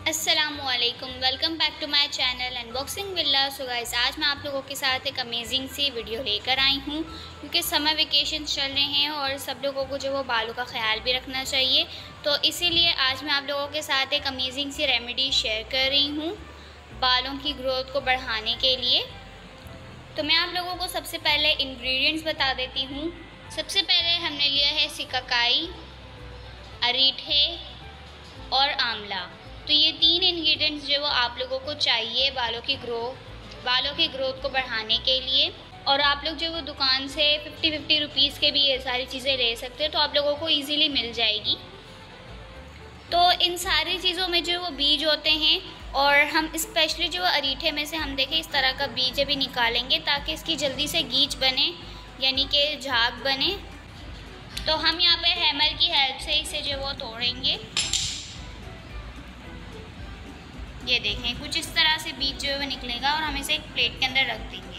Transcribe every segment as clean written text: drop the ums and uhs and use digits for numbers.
अस्सलामुअलैकुम, welcome back to my channel unboxing villa. So guys, आज मैं आप लोगों के साथ एक अमेजिंग सी वीडियो लेकर आई हूँ क्योंकि समर वेकेशन चल रहे हैं और सब लोगों को जो वो बालों का ख्याल भी रखना चाहिए। तो इसीलिए आज मैं आप लोगों के साथ एक अमेजिंग सी रेमेडी शेयर कर रही हूँ बालों की ग्रोथ को बढ़ाने के लिए। तो मैं आप लोगों को सबसे पहले इंग्रेडिएंट्स बता देती हूँ। सबसे पहले हमने लिया है सिकाकाई, अरीठे और आंवला। तो ये तीन इंग्रेडिएंट्स जो वो आप लोगों को चाहिए बालों की ग्रोथ को बढ़ाने के लिए। और आप लोग जो वो दुकान से 50 रुपीज़ के भी ये सारी चीज़ें ले सकते हो, तो आप लोगों को इजीली मिल जाएगी। तो इन सारी चीज़ों में जो वो बीज होते हैं, और हम स्पेशली जो अरीठे में से हम देखें इस तरह का बीज भी निकालेंगे ताकि इसकी जल्दी से गीच बने, यानी कि झाग बने। तो हम यहाँ पे हैमर की हेल्प से इसे जो वो तोड़ेंगे। ये देखें, कुछ इस तरह से बीज जो है वो निकलेगा और हम इसे एक प्लेट के अंदर रख देंगे।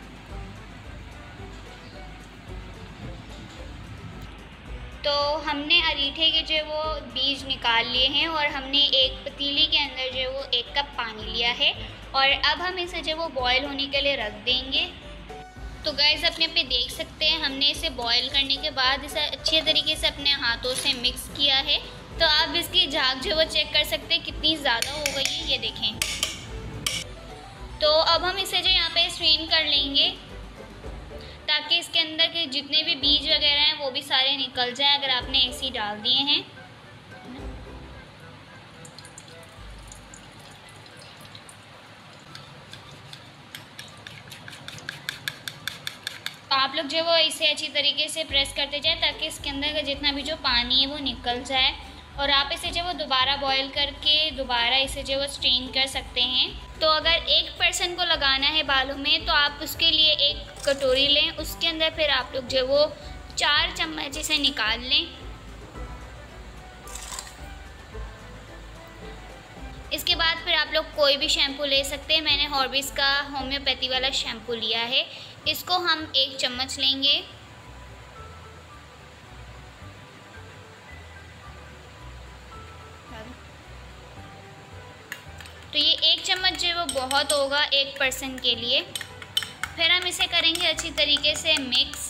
तो हमने अरीठे के जो वो बीज निकाल लिए हैं और हमने एक पतीली के अंदर जो वो 1 कप पानी लिया है और अब हम इसे जो वो बॉयल होने के लिए रख देंगे। तो गाइस, अपने पे देख सकते हैं हमने इसे बॉयल करने के बाद इसे अच्छे तरीके से अपने हाथों से मिक्स किया है। तो आप इसकी झाग जो वो चेक कर सकते हैं कितनी ज़्यादा हो गई है, ये देखें। तो अब हम इसे जो यहाँ पे स्ट्रेन कर लेंगे ताकि इसके अंदर के जितने भी बीज वगैरह हैं वो भी सारे निकल जाएं अगर आपने ऐसे ही डाल दिए हैं। तो आप लोग जो वो इसे अच्छी तरीके से प्रेस करते जाए ताकि इसके अंदर का जितना भी जो पानी है वो निकल जाए। और आप इसे जो वो दोबारा बॉईल करके दोबारा इसे जो वो स्ट्रेन कर सकते हैं। तो अगर 1 पर्सन को लगाना है बालों में तो आप उसके लिए एक कटोरी लें, उसके अंदर फिर आप लोग जो वो 4 चम्मच इसे निकाल लें। इसके बाद फिर आप लोग कोई भी शैम्पू ले सकते हैं। मैंने हॉर्बिस का होम्योपैथी वाला शैम्पू लिया है, इसको हम 1 चम्मच लेंगे। तो ये 1 चम्मच जो वो बहुत होगा 1 पर्सन के लिए। फिर हम इसे करेंगे अच्छी तरीके से मिक्स।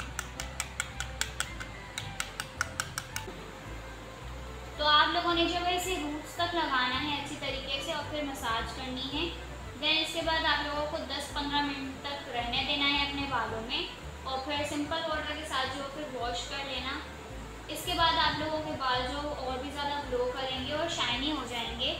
तो आप लोगों ने जो है इसे रूट्स तक लगाना है अच्छी तरीके से और फिर मसाज करनी है। देन इसके बाद आप लोगों को 10-15 मिनट तक रहने देना है अपने बालों में और फिर सिंपल वाटर के साथ जो फिर वॉश कर लेना। इसके बाद आप लोगों के बाल जो और भी ज़्यादा ग्लो करेंगे और शाइनी हो जाएंगे।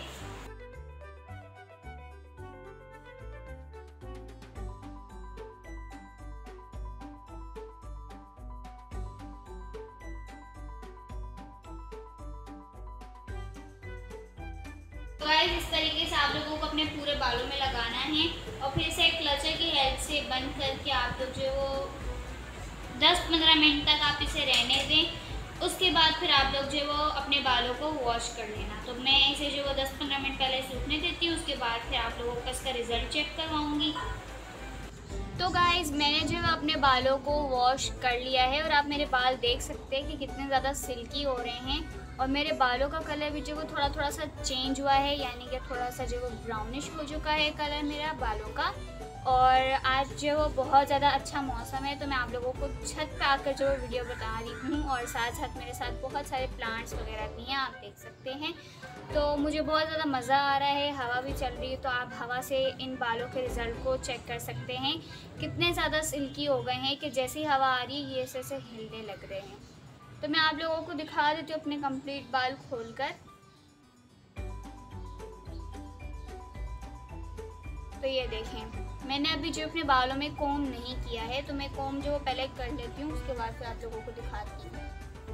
तो गाइस, इस तरीके से आप लोगों को अपने पूरे बालों में लगाना है और फिर इसे क्लचर की हेल्प से बंद करके आप लोग जो वो 10-15 मिनट तक आप इसे रहने दें। उसके बाद फिर आप लोग जो वो अपने बालों को वॉश कर लेना। तो मैं इसे जो वो 10-15 मिनट पहले सूखने देती हूँ, उसके बाद फिर आप लोगों का इसका रिज़ल्ट चेक करवाऊँगी। तो गाइस, मैंने जो है अपने बालों को वॉश कर लिया है और आप मेरे बाल देख सकते हैं कि कितने ज़्यादा सिल्की हो रहे हैं और मेरे बालों का कलर भी जो वो थोड़ा सा चेंज हुआ है, यानी कि थोड़ा सा जो वो ब्राउनिश हो चुका है कलर मेरा बालों का। और आज जो वो बहुत ज़्यादा अच्छा मौसम है तो मैं आप लोगों को छत पे आकर जो वीडियो बता रही हूँ और साथ साथ मेरे साथ बहुत सारे प्लांट्स वगैरह भी हैं, आप देख सकते हैं। तो मुझे बहुत ज़्यादा मज़ा आ रहा है, हवा भी चल रही है तो आप हवा से इन बालों के रिज़ल्ट को चेक कर सकते हैं कितने ज़्यादा सिल्की हो गए हैं कि जैसी हवा आ रही है ये ऐसे हिलने लग रहे हैं। तो मैं आप लोगों को दिखा देती हूँ अपने कंप्लीट बाल खोलकर। तो ये देखें, मैंने अभी जो अपने बालों में कोम नहीं किया है तो मैं कोम जो पहले कर लेती हूँ, उसके बाद फिर आप लोगों को दिखाती हूँ।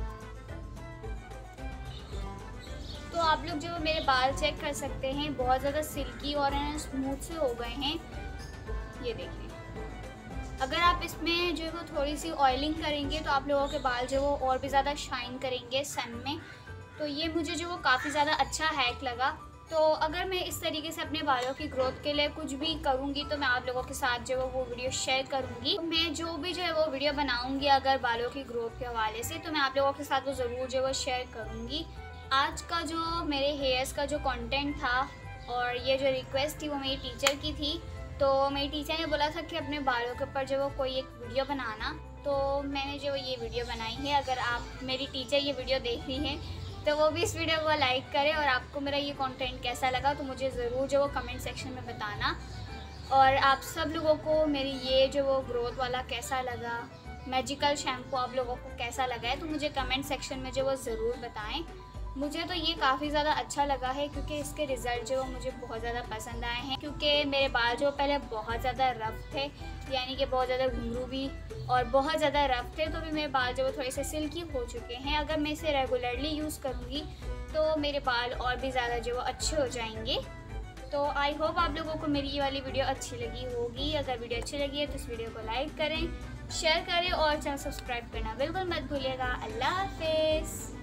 तो आप लोग जो मेरे बाल चेक कर सकते हैं, बहुत ज़्यादा सिल्की और स्मूथ से हो गए हैं। ये देखें, अगर आप इसमें जो है वो थोड़ी सी ऑयलिंग करेंगे तो आप लोगों के बाल जो वो और भी ज़्यादा शाइन करेंगे सन में। तो ये मुझे जो वो काफ़ी ज़्यादा अच्छा हैक लगा। तो अगर मैं इस तरीके से अपने बालों की ग्रोथ के लिए कुछ भी करूँगी तो मैं आप लोगों के साथ जो वो वीडियो शेयर करूँगी। तो मैं जो भी जो है वो वीडियो बनाऊँगी अगर बालों की ग्रोथ के हवाले से, तो मैं आप लोगों के साथ वो ज़रूर जो वो शेयर करूँगी। आज का जो मेरे हेयर्स का जो कंटेंट था और ये जो रिक्वेस्ट थी वो मेरी टीचर की थी। तो मेरी टीचर ने बोला था कि अपने बालों के ऊपर जो वो कोई एक वीडियो बनाना, तो मैंने जो ये वीडियो बनाई है। अगर आप मेरी टीचर ये वीडियो देख रही हैं तो वो भी इस वीडियो को लाइक करें, और आपको मेरा ये कंटेंट कैसा लगा तो मुझे ज़रूर जो वो कमेंट सेक्शन में बताना। और आप सब लोगों को मेरी ये जो वो ग्रोथ वाला कैसा लगा, मैजिकल शैम्पू आप लोगों को कैसा लगा है, तो मुझे कमेंट सेक्शन में जो वो ज़रूर बताएं। मुझे तो ये काफ़ी ज़्यादा अच्छा लगा है क्योंकि इसके रिज़ल्ट जो मुझे बहुत ज़्यादा पसंद आए हैं। क्योंकि मेरे बाल जो पहले बहुत ज़्यादा रफ़ थे, यानी कि बहुत ज़्यादा घुंघरू भी और बहुत ज़्यादा रफ़ थे, तो भी मेरे बाल जो थोड़े से सिल्की हो चुके हैं। अगर मैं इसे रेगुलरली यूज़ करूँगी तो मेरे बाल और भी ज़्यादा जो वो अच्छे हो जाएंगे। तो आई होप आप लोगों को मेरी ये वाली वीडियो अच्छी लगी होगी। अगर वीडियो अच्छी लगी है तो इस वीडियो को लाइक करें, शेयर करें और चैनल सब्सक्राइब करना बिल्कुल मत भूलिएगा। अल्लाह हाफिज़।